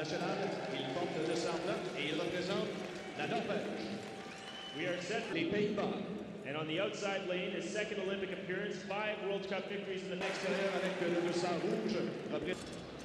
national. Il porte le sang blanc et il représente la Norvège. We are set for Les Pays-Bas. And on the outside lane, his second Olympic appearance, 5 World Cup victories in the next. Extérieur avec le dossard rouge.